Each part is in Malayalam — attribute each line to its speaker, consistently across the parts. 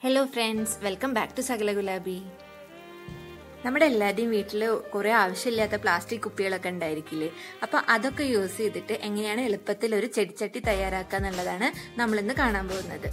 Speaker 1: Hello friends, welcome back to Sakala Gulabeee. നമ്മുടെ എല്ലാവരുടെയും വീട്ടിൽ കുറേ ആവശ്യമില്ലാത്ത പ്ലാസ്റ്റിക് കുപ്പികളൊക്കെ ഉണ്ടായിരിക്കില്ലേ? അപ്പോൾ അതൊക്കെ യൂസ് ചെയ്തിട്ട് എങ്ങനെയാണ് എളുപ്പത്തിൽ ഒരു ചെടിച്ചട്ടി തയ്യാറാക്കുക എന്നുള്ളതാണ് നമ്മളിന്ന് കാണാൻ പോകുന്നത്.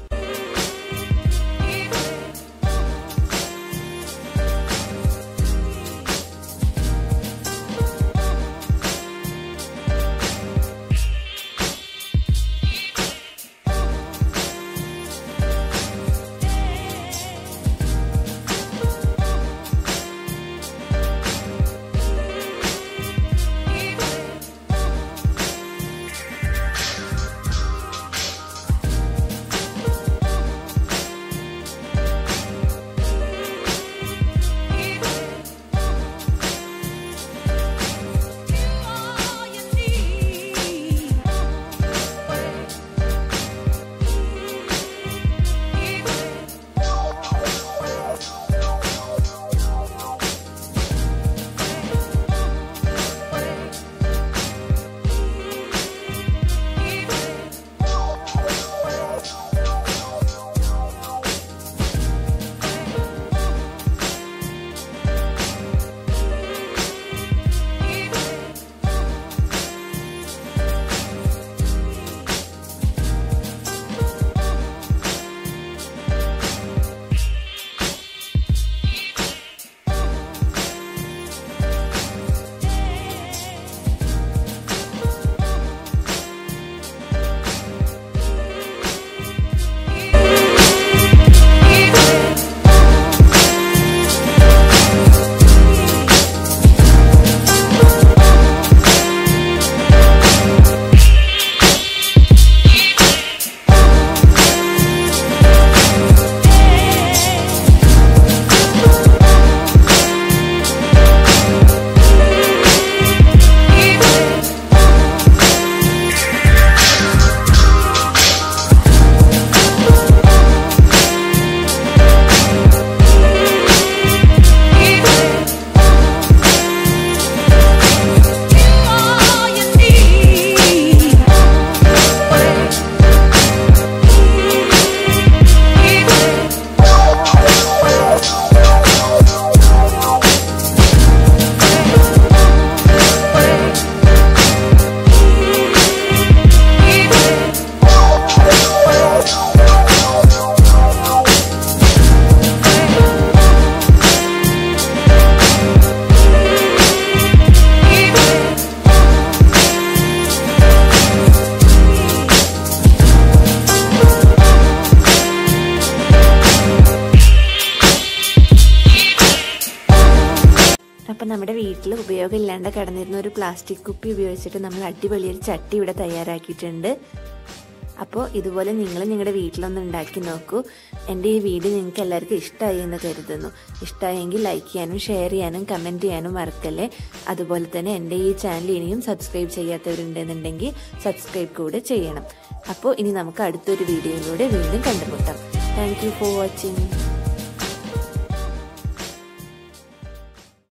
Speaker 1: അപ്പോൾ നമ്മുടെ വീട്ടിൽ ഉപയോഗമില്ലാണ്ട് കിടന്നിരുന്ന ഒരു പ്ലാസ്റ്റിക് കുപ്പി ഉപയോഗിച്ചിട്ട് നമ്മൾ അടിപൊളിയൊരു ചട്ടി ഇവിടെ തയ്യാറാക്കിയിട്ടുണ്ട്. അപ്പോൾ ഇതുപോലെ നിങ്ങൾ നിങ്ങളുടെ വീട്ടിലൊന്ന് ഉണ്ടാക്കി നോക്കൂ. എൻ്റെ ഈ വീഡിയോ നിങ്ങൾക്ക് എല്ലാവർക്കും ഇഷ്ടമായി എന്ന് കരുതുന്നു. ഇഷ്ടമായെങ്കിൽ ലൈക്ക് ചെയ്യാനും ഷെയർ ചെയ്യാനും കമൻറ്റ് ചെയ്യാനും മറക്കല്ലേ. അതുപോലെ തന്നെ എൻ്റെ ഈ ചാനൽ ഇനിയും സബ്സ്ക്രൈബ് ചെയ്യാത്തവരുണ്ടെന്നുണ്ടെങ്കിൽ സബ്സ്ക്രൈബ് കൂടെ ചെയ്യണം. അപ്പോൾ ഇനി നമുക്ക് അടുത്തൊരു വീഡിയോയിലൂടെ വീണ്ടും കണ്ടുമുട്ടാം. Thank you for watching.